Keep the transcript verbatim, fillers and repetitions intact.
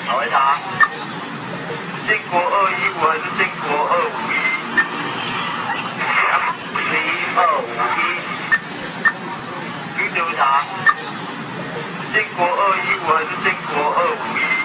好回答。建国二一五还是建国二五一？十一二五一。你怎么答？建国二一五还是建国二五一？